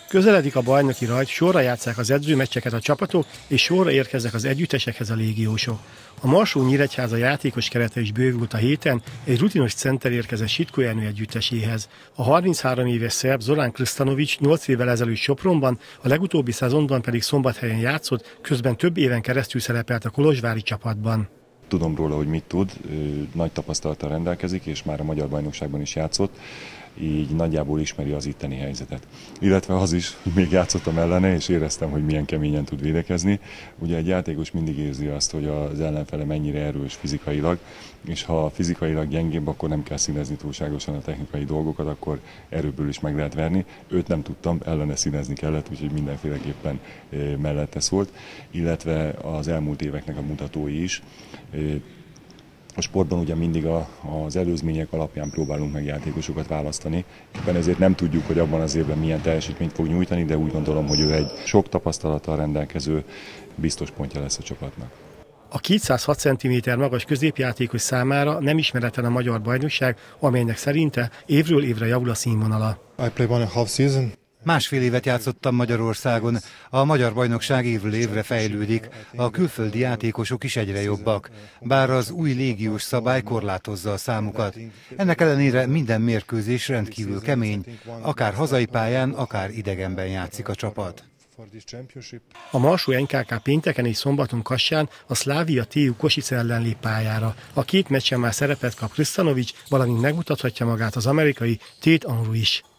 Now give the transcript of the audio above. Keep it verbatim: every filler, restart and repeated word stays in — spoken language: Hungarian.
Közeledik a bajnoki rajt, sorra játsszák az edzőmeccseket a csapatok, és sorra érkeznek az együttesekhez a légiósok. A Marsó-Nyíregyháza játékos kerete is bővült a héten, egy rutinos center érkezett Sitko Jenő együtteséhez. A harminchárom éves szerb Zorán Krstanovics nyolc évvel ezelőtt Sopronban, a legutóbbi szezonban pedig Szombathelyen játszott, közben több éven keresztül szerepelt a kolozsvári csapatban. Tudom róla, hogy mit tud, nagy tapasztalattal rendelkezik, és már a magyar bajnokságban is játszott, így nagyjából ismeri az itteni helyzetet. Illetve az is, hogy még játszottam ellene, és éreztem, hogy milyen keményen tud védekezni. Ugye egy játékos mindig érzi azt, hogy az ellenfele mennyire erős fizikailag, és ha fizikailag gyengébb, akkor nem kell színezni túlságosan a technikai dolgokat, akkor erőből is meg lehet verni. Őt nem tudtam, ellene színezni kellett, úgyhogy mindenféleképpen mellette szólt, illetve az elmúlt éveknek a mutatói is. A sportban ugye mindig a, az előzmények alapján próbálunk meg játékosokat választani. Éppen ezért nem tudjuk, hogy abban az évben milyen teljesítményt fog nyújtani, de úgy gondolom, hogy ő egy sok tapasztalattal rendelkező biztos pontja lesz a csapatnak. A kétszázhat centiméter magas középjátékos számára nem ismeretlen a magyar bajnokság, amelynek szerinte évről évre javul a színvonala. I play one and a half season. Másfél évet játszottam Magyarországon. A magyar bajnokság évről évre fejlődik, a külföldi játékosok is egyre jobbak, bár az új légiós szabály korlátozza a számukat. Ennek ellenére minden mérkőzés rendkívül kemény, akár hazai pályán, akár idegenben játszik a csapat. A Marsó en ká ká pénteken és szombaton Kassán a Szlávia té u Kosice ellen lép pályára. A két meccsen már szerepet kap Krstanovics, valamint megmutathatja magát az amerikai Tate Andrew is.